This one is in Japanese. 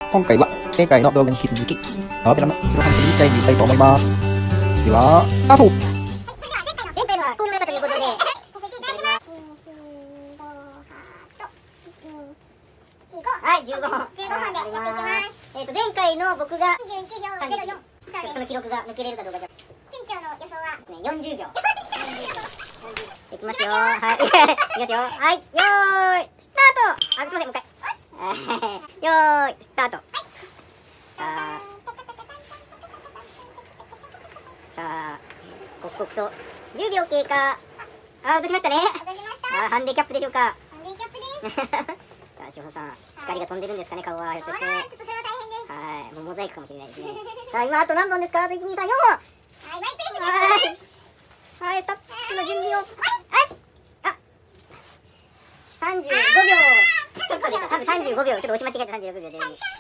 今回は前回の動画に引き続き、ガーベラのスローハンティングにチャレンジしたいと思います。では、スタート。 前回のはスコールの中ということで、させていただきます。はい、15本。15本でやっていきます。前回の僕が31秒04。その記録が抜けれるかどうかじゃ。店長の予想は40秒。いきますよ。はい。いきますよ。はい。よーい、スタート。あ、すいません、もう一回。よーい、スタート。さあ、刻々と10秒経過。落としましたね。ハンディキャップでしょうか。ハンディキャップです。さあ、志保さん、光が飛んでるんですかね、顔は。ひょっとして。ちょっとそれは大変です。はい、もうモザイクかもしれないですね。さあ、今あと何本ですか？あと1、2、3、4本。はい、マイペースです。はい、スタッフの準備を。あ、35秒。ちょっとでした。多分35秒。ちょっと押し間違えて36秒で。